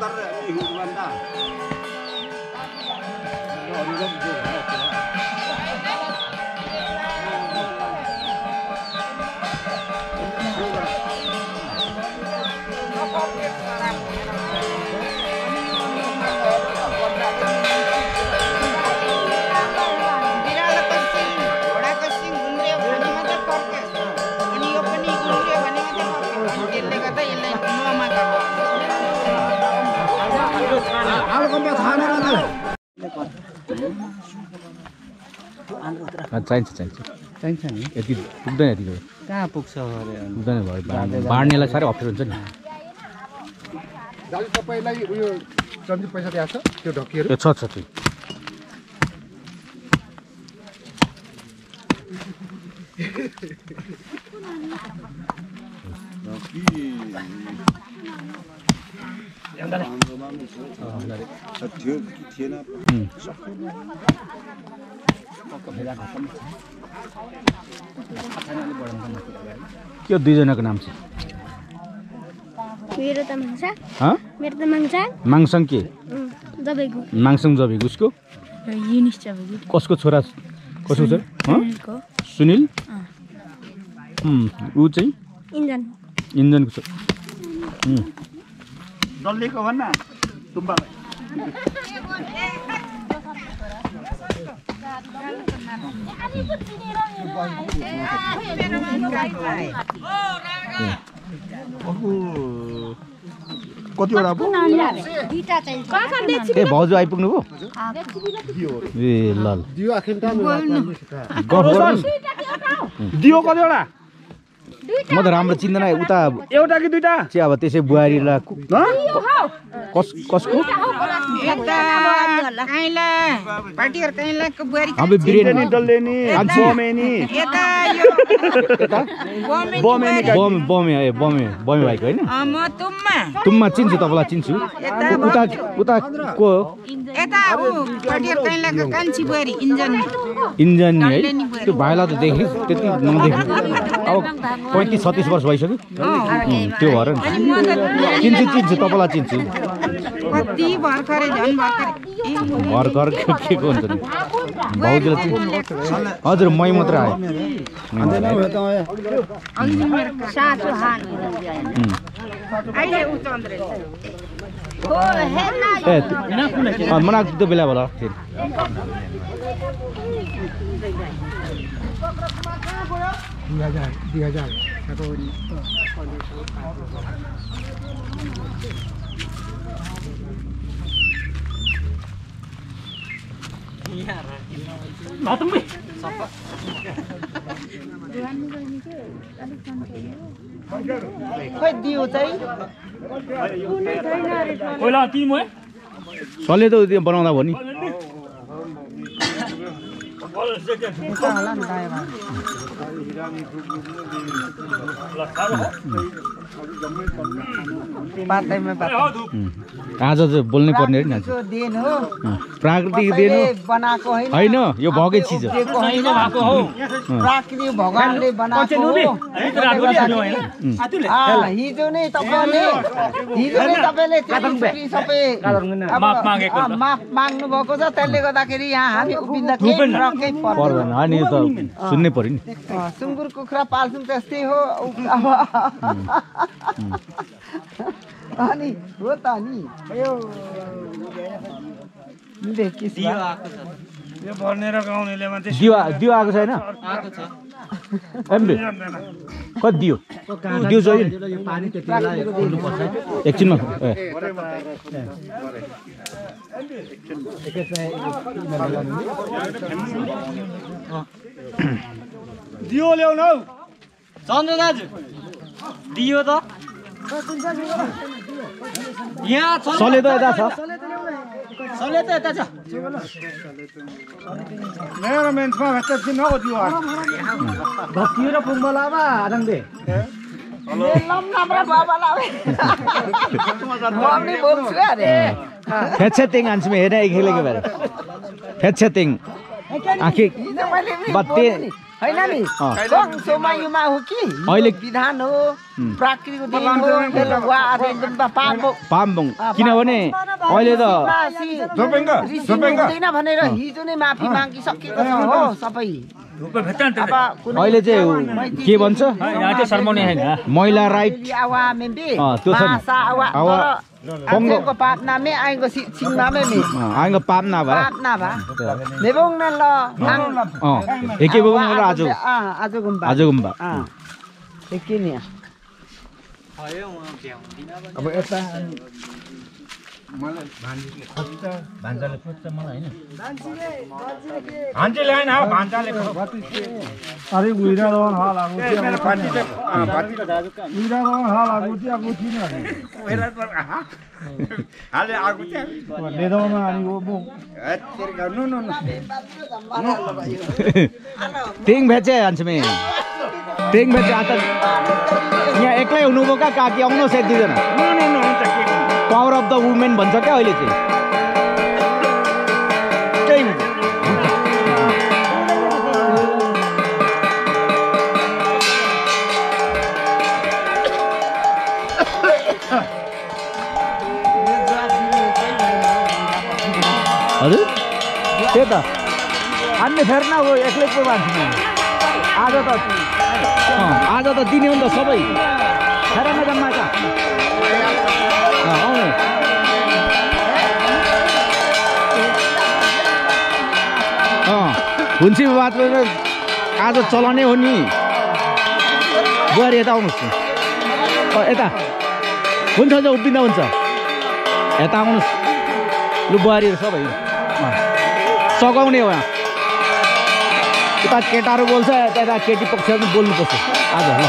चाहिन्छ नि यति पुग्दैन यतिको कहाँ पुग्छ पुग्दैन भयो बाँड्नेलाई साह्रै अप्ठ्यारो हुन्छ नि दाजु तपाईलाई उयो चन्दी पैसा दिएको छ त्यो ढकिएर छ त्यो के दुईजनाको नाम छ मेरो त माङसङ के जबेगु माङसङ जबेगु उसको युनिस जबेगु कसको छोरा कसको छ सुनिल ऊ चाहिँ इन्जनको छ डल्लेको भन्न तुम्बालाई कतिवटा ए भाउजू आइपुग्नु भयो ए ल दियो आखिरका दियो कतिवटा म त राम्रो चिन्दैन उता एउटा कि दुईटा चाहिँ अब त्यसै बुहारीलाई कसको अब बिरेनी डल्लेनी बमेनी बमे भाइको होइन तुम्मा चिन्छु तपाईँलाई चिन्छु उता को इन्जन है त्यो भाइलाई त देखेँ त्यति नदेखेँ अब 35-36 वर्ष भइसक्यो त्यो भएर चिन्छु तपाईँलाई चिन्छु भर्खर के को हुन्छ नि भाउजूलाई हजुर मै मात्र आयो मनाएको त्यो बेला होला फेरि खोइ दियो चाहिँ सले त त्यो बनाउँदा भयो नि आज चाहिँ बोल्नै पर्ने होइन प्राकृतिक देन होइन यो भएकै चिज हो प्राकृतिक भगवानले बनाएको हिजो नै तपाईँले सबै माफ माग्नु भएको छ त्यसले गर्दाखेरि यहाँ हामी उभिँदाखेरि पर्दैन अनि यो त सुन्नै पर्यो नि सुँगुर कुखुरा पाल्छौँ त्यस्तै हो अनि हो त नि यो दियो आएको छैन कति दियो दियो चाहियो एकछिनमा दियो ल्याउनु हौ चन्द्र दाजु दियो त यहाँ सले त यता छ सले त यता छ मेरो मेन्समा भएछ दिन हो दियो भक्ति र पुङ्गलामा आदङदे फेछेतिङ हान्छु हेर्न खेलेको भएर फेछेतिङ आखिर बत्ते हैन नि तङसोमा युमा हो कि अहिले विधान हो प्राकृतिको देन हो त्यसले वा आदिनमा पाम्बोङ किनभने अहिले त हुँदैन भनेर हिजो नै माफी मागिसकेको छ हो सबै अहिले चाहिँ के भन्छ महिला राइट त्यो छ Pongo pap na me ai go sing na me me. Ai go pap na ba. Pap na ba. Me bong na lo. Eke bong na aju. Aju gumba. Aju gumba. Eke ni. अब यता मलाई भान्जीले खोज्छ भान्जाले खोज्छ मलाई हैन भान्जीले हैन भान्जाले अरे उइरा run हाल आगो त्यो मेरो भान्जीले उइरा रन हाल आगो त्यो गुठी न उइरा हाले आगो त्यो लेदोमा अनि वो तेरे गर्नु न तिङ भेचे हान्छमे तिङ भेचे आता यहाँ एक्लै हुनुभयो का काकी आउनुहोस् एक दुईजना पावर अफ द वुमेन भन्छ क्या अहिले चाहिँ हजुर त्यही त अन्य फेरि न हो एक्लै को मान्छे आज त दिने हो नि त सबै फेर न जम्मा त हुन्छ बात गरेर आज चलाउने हो नि बुहारी यता आउनुहोस् यता हुन्छ हुन्छ उभिँदा हुन्छ यता आउनुहोस् लु बुहारीहरू सबै सघाउने हो यहाँ यता केटाहरू बोल्छ त्यता केटी पक्षहरू बोल्नुपर्छ आज ल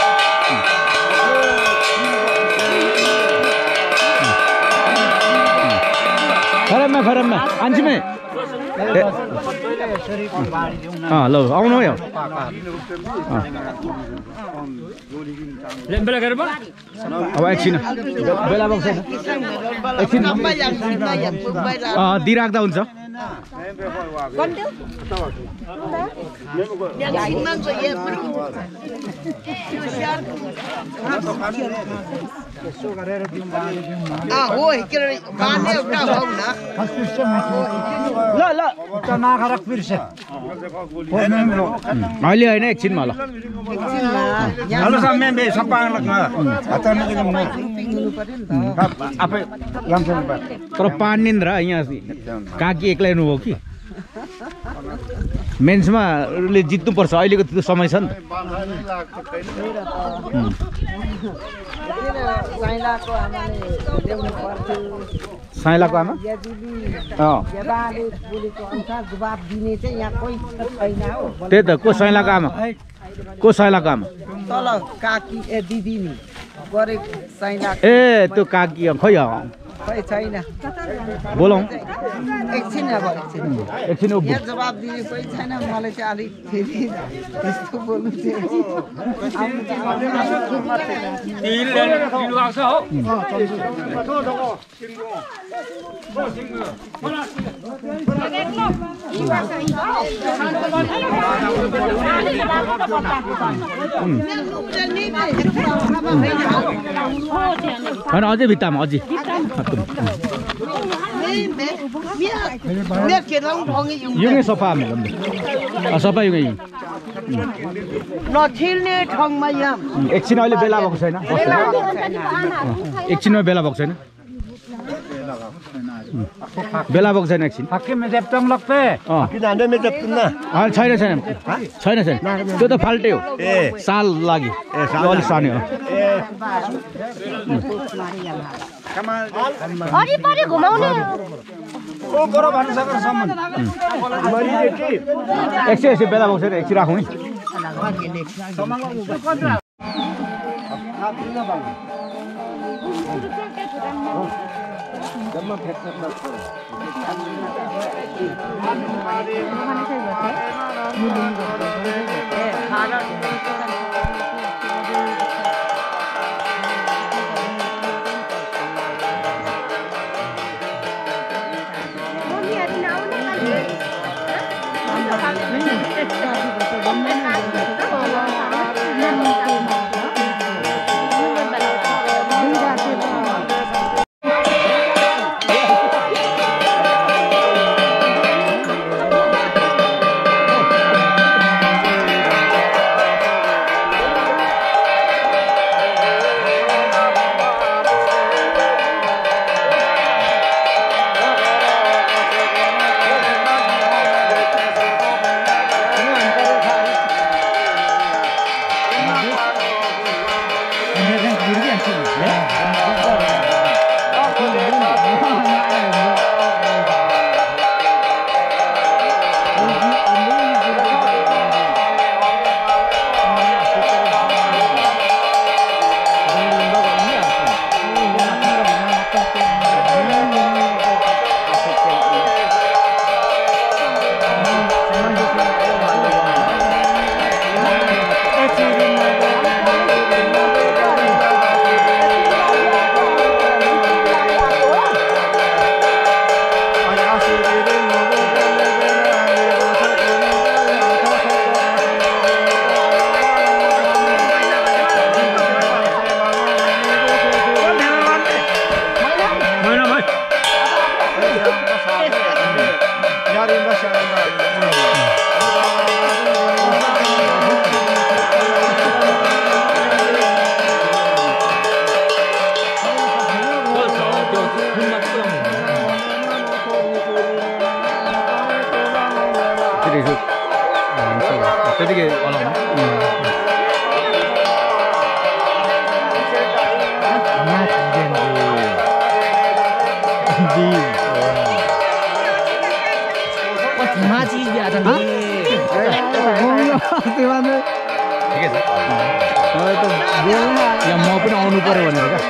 फरममा आन्छिमे ल आउनु है अब एकछिन बेला बक्छ एकछिन दिइराख्दा हुन्छ ल अहिले होइन एकछिनमा ल तर पानिन्द्र यहाँ काकी एक्लै हुनुभयो कि मेन्समा जित्नुपर्छ अहिलेको त्यो समय छ नि साइलाको आमा त्यही त को साइलाको आमा को साइलाको आमा तल काकी ए दिदी नि गरे साइला ए त्यो काकी खै खै छैन बोलाउँ एकछिन अब एकछिन यहाँ जवाब दिने कोही छैन मलाई चाहिँ अलिक फेरि यस्तो बोल्नु होइन अझै भित्तामा अझै युङै सफा सफा युङै नछिल्ने ठाउँमा यहाँ एकछिन अहिले बेला भएको छैन एकछिनमा बेला भएको छैन बेला भएको छैन एकछिन छैन छैन छैन छैन त्यो त फाल्टै हो साल लागि अलिक सानो हो एकछिन बेला भएको छैन एकछिन राखौँ है त्यतिकै olaउनु माछी बिहा छ ठिकै छ यहाँ म पनि आउनु पर्यो भनेर क्या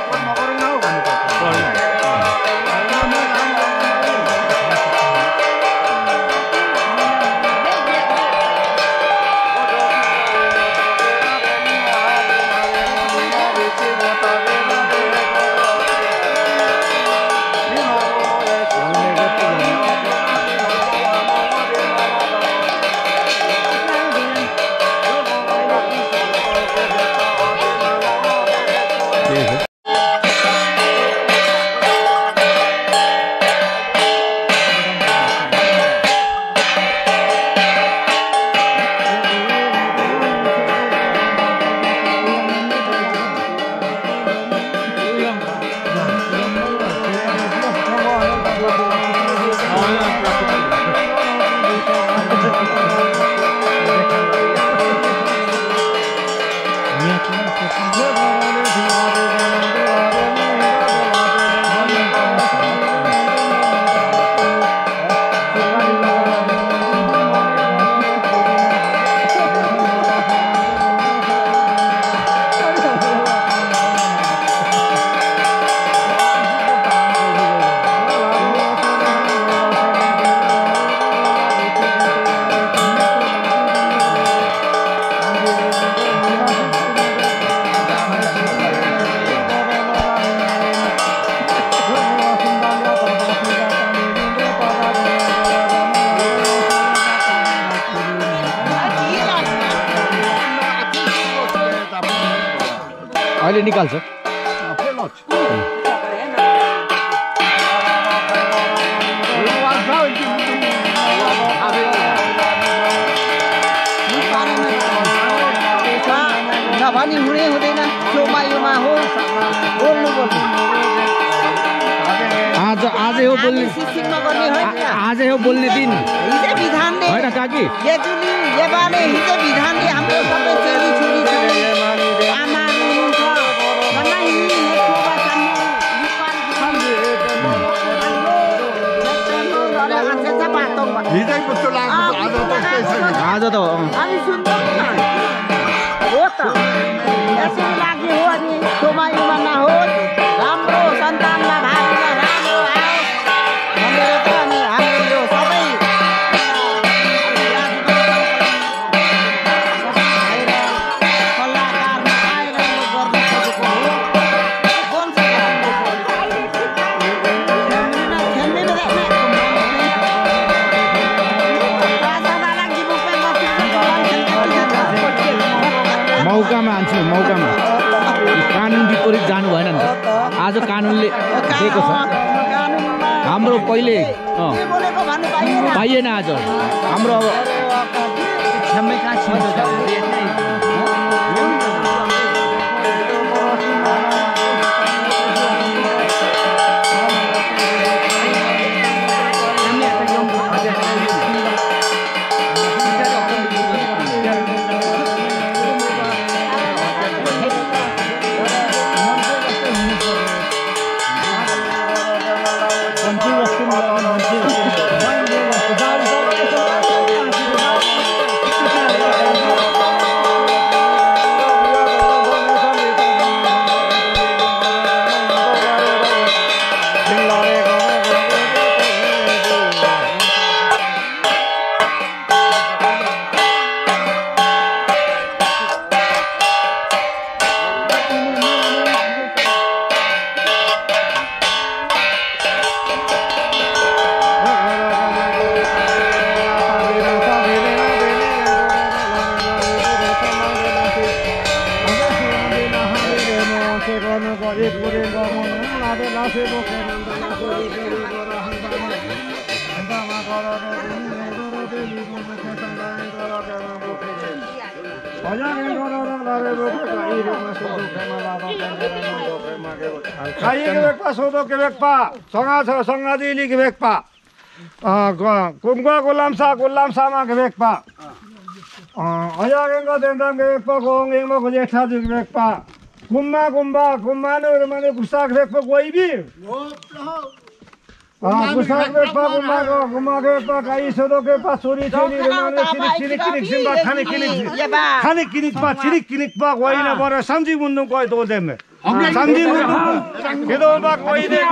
अहिले निकाल्छ नभनी हुँदै हुँदैन छेउमा योमा हो बोल्नु बोल्नु आजै हो बोल्ने सिसिङमा गर्ने होइन आजै हो बोल्ने दिन हिजो विधानले होइन काकी येजुली येबाले हिजो विधानले हाम्रो सबै चेली छोरी आमाहरू हुनुहुन्छ मलाई आज त हामी सुन्छौँ हो त यसरी लागि हो अनि सोमायुमा नहोस् राम्रो सन्तानलाई भागमा राम्रो आओस् भनेर त अनि हाम्रो यो सबै सल्लाहकारमा आएर यो गर्न खोजेको हो बोल्छ खेल्ने मौकामा हान्छु मौकामा कानुन विपरीत जानु भएन नि त आज कानुनले दिएको छ हाम्रो पहिले पाइएन आज हाम्रो अब क्षमै कहाँ छिन्छ Golamsama Gvekpa. Ayagenga Dendam Gvekpa, going in Mokojeta Gvekpa. Gumma Gumba, Gumano, Romani Gusak Gvekpa, Wavy. Gusak Gvekpa, Gumago, Gumagapa, Kaisodoka, Suri, Simba, Kanikinikpa, Chirikinikpa, Waina, or something would not quite all them. Something would get over back way there.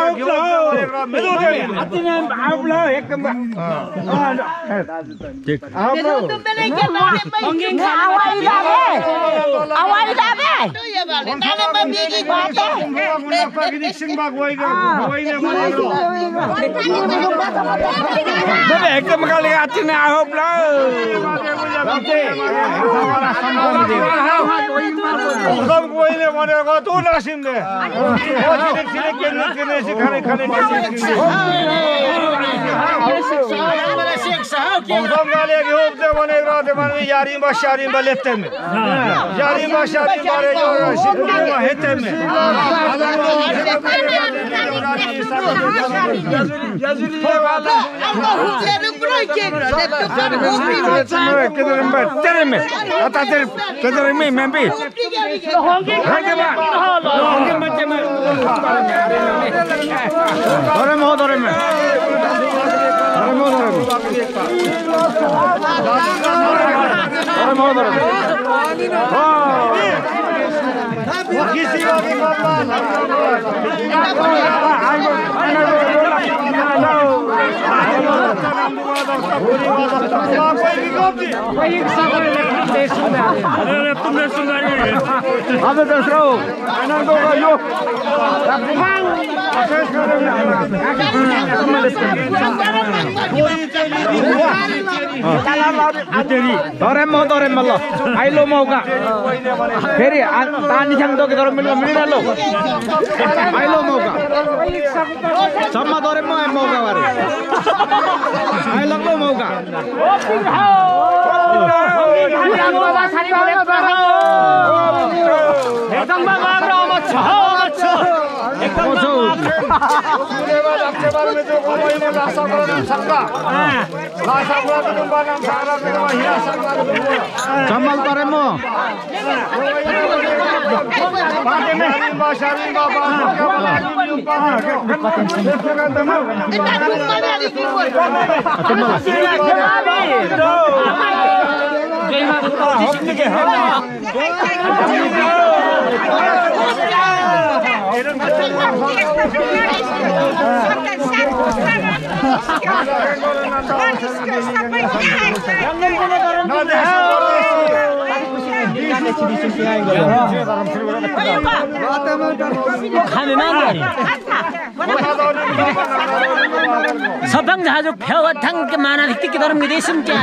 सफाङ झाजो फेवाथाङ के माना दिक्ति के धर्म देशम क्या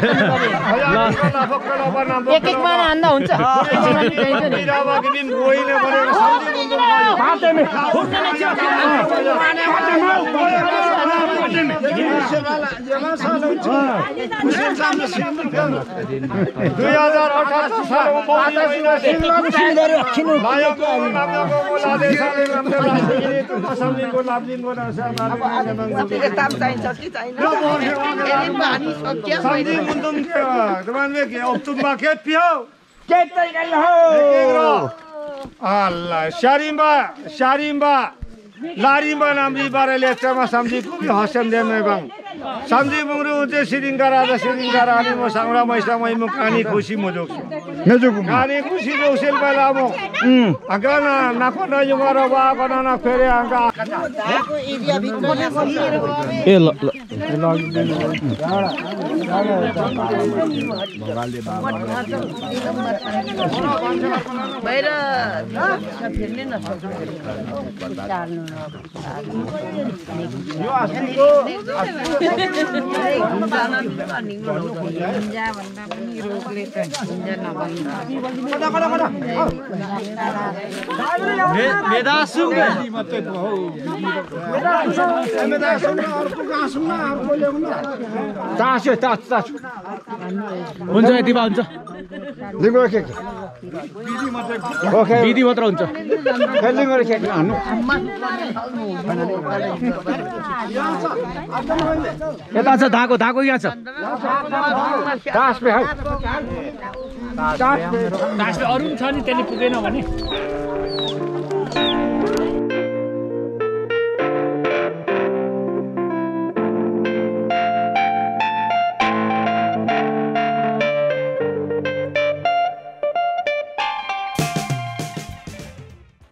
एक एक माना हान्दा हुन्छ Larimba namri bara lecama samji kubi hasem dem bang. Samji bungru unte siringara ani mo sangra maisa mai mo kani khushi mo joksu. Nejoku. Kani khushi joksel bala mo. Agana nakona yumara wa agana na fere anga. Ako area भित्र ए ल बाहिर फेर्ने नसक्छ चाल्नु हिन्जा भन्दा पनि रोगले त हिन्जा नभन्दा हुन्छ यति भए हुन्छ विधि मात्र हुन्छ यता छ धाको धाको यहाँ छ अरू छ नि त्यसले पुगेन भने